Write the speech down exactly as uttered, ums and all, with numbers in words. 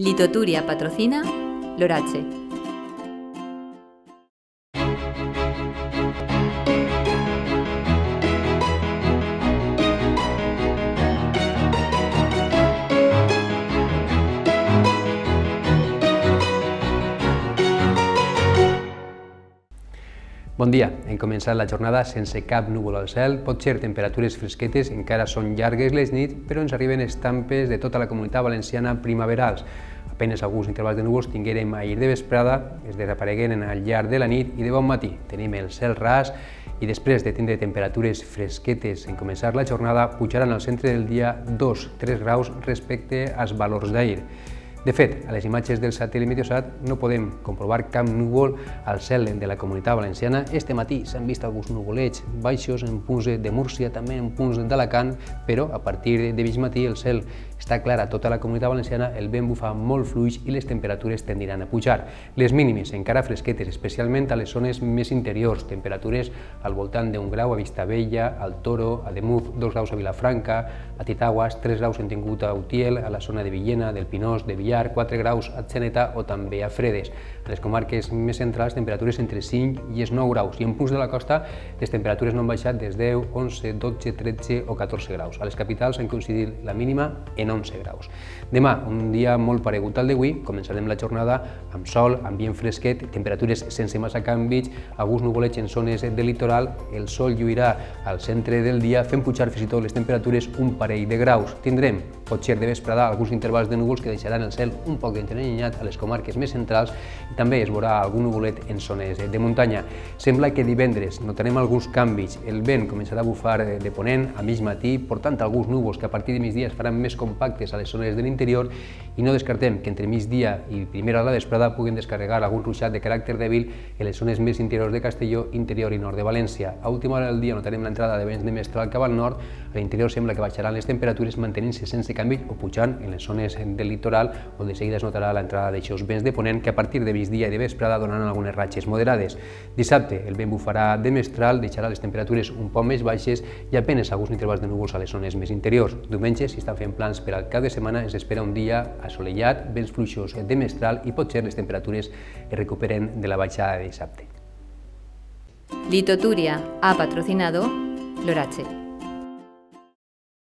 Litoturia patrocina Lorache. Bon dia. Hem començat la jornada sense cap núvol al cel, pot ser temperatures fresquetes, encara són llargues les nits, però ens arriben estampes de tota la Comunitat Valenciana primaverals. Apenes alguns intervals de núvols tinguérem ahir de vesprada, es desaparegueren al llarg de la nit i de bon matí. Tenim el cel ras i després de tindre temperatures fresquetes en començar la jornada, pujaran al centre del dia dos a tres graus respecte als valors d'ahir. De fet, a les imatges del satèl·lit Meteosat no podem comprovar cap núvol al cel de la Comunitat Valenciana. Este matí s'han vist alguns nuvolets baixos en punts de Múrcia, també en punts d'Alacant, però a partir de mig matí el cel està clar a tota la Comunitat Valenciana, el vent bufa molt fluix i les temperatures tendiran a pujar. Les mínimes encara fresquetes, especialment a les zones més interiors, temperatures al voltant d'un grau a Vistabella, al Toro, a Demuz, dos graus a Vilafranca, a Titaguas, tres graus hem tingut a Utiel, a la zona de Villena, del Pinós, de Villar, quatre graus a Xeneta o també a Fredes. A les comarques més centrals, temperatures entre cinc i nou graus, i en punts de la costa les temperatures no han baixat des deu, onze, dotze, tretze o catorze graus. A les capitals han coincidit la mínima en onze graus. Demà, un dia molt paregut al d'avui, començarem la jornada amb sol, ambient fresquet, temperatures sense massa canvis, alguns nuvolets en zones del litoral, el sol lluirà al centre del dia, fent pujar fins i tot les temperatures un parell de graus. Tindrem, pot ser de vesprada, alguns intervals de núvols que deixaran el cel un poc entrenyat a les comarques més centrals i també es veurà algun nuvolet en zones de muntanya. Sembla que divendres notarem alguns canvis, el vent començarà a bufar de ponent a mig matí, portant alguns núvols que a partir de migdia es faran més compactes a les zones de l'interior i no descartem que entre migdia i primera hora de vesprada puguin descarregar algun ruixat de caràcter dèbil en les zones més interiors de Castelló, interior i nord de València. A última hora del dia notarem l'entrada de vents de mestral cap al nord, a l'interior sembla que baixaran les temperatures mantenint-se sense canvi o pujant en les zones del litoral, on de seguida es notarà l'entrada d'aixòs vents de ponent que a partir de migdia i de vesprada donaran algunes ratxes moderades. Dissabte el vent bufarà de mestral, deixarà les temperatures un poc més baixes i apenes alguns intervals de núvols a les zones més interiors. Diumenge, si estan fent plans per al cap de setmana, es espera un dia assolellat, vents fluixos de mestral i potser les temperatures es recuperen de la baixada de dissabte. Litoturia ha patrocinado Lorache.